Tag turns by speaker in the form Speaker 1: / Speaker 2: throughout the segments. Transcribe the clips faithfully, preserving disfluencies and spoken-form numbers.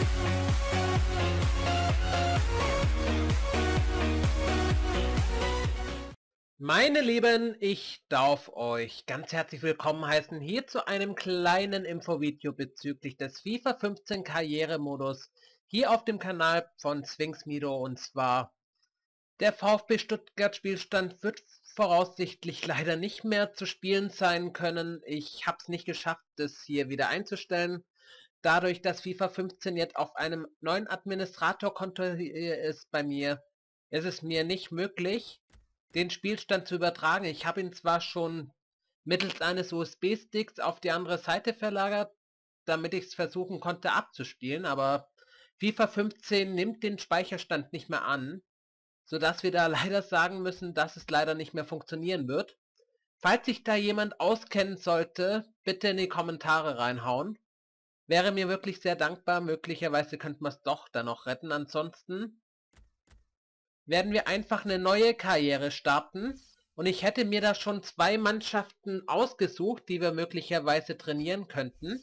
Speaker 1: Meine Lieben, ich darf euch ganz herzlich willkommen heißen hier zu einem kleinen Infovideo bezüglich des FIFA fünfzehn Karrieremodus hier auf dem Kanal von Sphinxmido. Und zwar der VfB Stuttgart Spielstand wird voraussichtlich leider nicht mehr zu spielen sein können. Ich habe es nicht geschafft, das hier wieder einzustellen. Dadurch, dass FIFA fünfzehn jetzt auf einem neuen Administratorkonto ist bei mir, ist es mir nicht möglich, den Spielstand zu übertragen. Ich habe ihn zwar schon mittels eines U S B-Sticks auf die andere Seite verlagert, damit ich es versuchen konnte abzuspielen, aber FIFA fünfzehn nimmt den Speicherstand nicht mehr an, sodass wir da leider sagen müssen, dass es leider nicht mehr funktionieren wird. Falls sich da jemand auskennen sollte, bitte in die Kommentare reinhauen. Wäre mir wirklich sehr dankbar, möglicherweise könnte man es doch dann noch retten, ansonsten werden wir einfach eine neue Karriere starten und ich hätte mir da schon zwei Mannschaften ausgesucht, die wir möglicherweise trainieren könnten.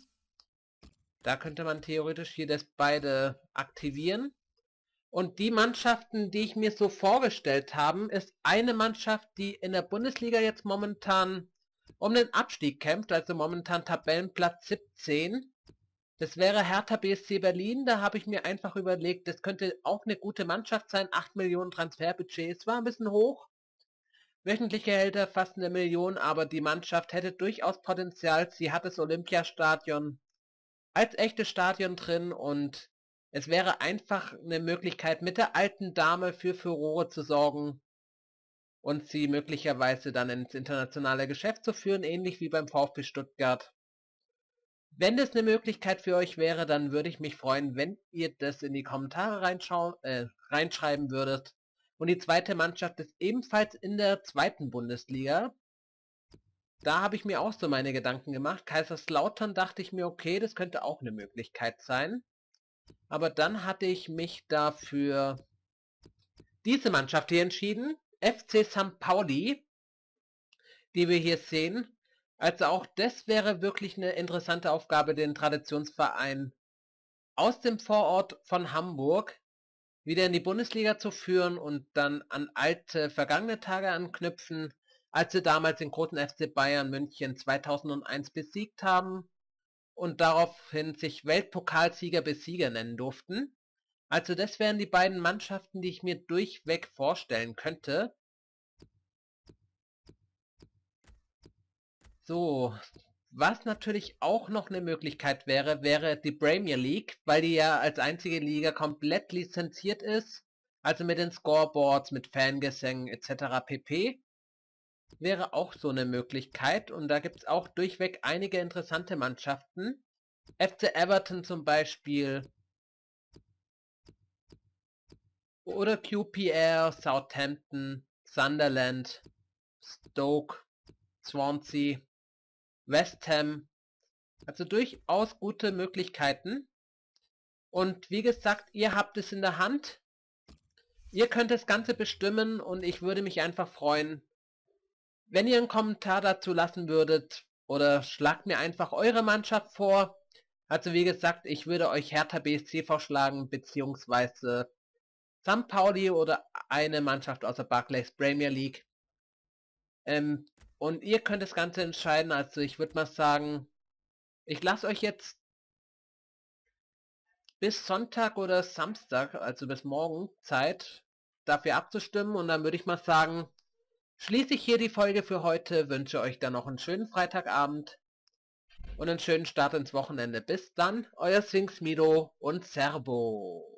Speaker 1: Da könnte man theoretisch hier das beide aktivieren. Und die Mannschaften, die ich mir so vorgestellt habe, ist eine Mannschaft, die in der Bundesliga jetzt momentan um den Abstieg kämpft, also momentan Tabellenplatz siebzehn. Das wäre Hertha B S C Berlin. Da habe ich mir einfach überlegt, das könnte auch eine gute Mannschaft sein. acht Millionen Transferbudget, es war ein bisschen hoch. Wöchentliche Gehälter fast eine Million, aber die Mannschaft hätte durchaus Potenzial. Sie hat das Olympiastadion als echtes Stadion drin und es wäre einfach eine Möglichkeit, mit der alten Dame für Furore zu sorgen und sie möglicherweise dann ins internationale Geschäft zu führen, ähnlich wie beim VfB Stuttgart. Wenn das eine Möglichkeit für euch wäre, dann würde ich mich freuen, wenn ihr das in die Kommentare reinschauen, äh, reinschreiben würdet. Und die zweite Mannschaft ist ebenfalls in der zweiten Bundesliga. Da habe ich mir auch so meine Gedanken gemacht. Kaiserslautern dachte ich mir, okay, das könnte auch eine Möglichkeit sein. Aber dann hatte ich mich dafür diese Mannschaft hier entschieden. F C Sankt Pauli, die wir hier sehen. Also auch das wäre wirklich eine interessante Aufgabe, den Traditionsverein aus dem Vorort von Hamburg wieder in die Bundesliga zu führen und dann an alte vergangene Tage anknüpfen, als sie damals den großen F C Bayern München zweitausendeins besiegt haben und daraufhin sich Weltpokalsieger Besieger nennen durften. Also das wären die beiden Mannschaften, die ich mir durchweg vorstellen könnte. So, was natürlich auch noch eine Möglichkeit wäre, wäre die Premier League, weil die ja als einzige Liga komplett lizenziert ist, also mit den Scoreboards, mit Fangesängen et cetera pp. Wäre auch so eine Möglichkeit und da gibt es auch durchweg einige interessante Mannschaften. F C Everton zum Beispiel oder Q P R, Southampton, Sunderland, Stoke, Swansea, West Ham, also durchaus gute Möglichkeiten. Und wie gesagt, ihr habt es in der Hand. Ihr könnt das Ganze bestimmen und ich würde mich einfach freuen, wenn ihr einen Kommentar dazu lassen würdet oder schlagt mir einfach eure Mannschaft vor. Also wie gesagt, ich würde euch Hertha B S C vorschlagen, beziehungsweise Sankt Pauli oder eine Mannschaft aus der Barclays Premier League. Ähm, Und ihr könnt das Ganze entscheiden, also ich würde mal sagen, ich lasse euch jetzt bis Sonntag oder Samstag, also bis morgen, Zeit, dafür abzustimmen und dann würde ich mal sagen, schließe ich hier die Folge für heute, wünsche euch dann noch einen schönen Freitagabend und einen schönen Start ins Wochenende. Bis dann, euer Sphinxmido und Servo.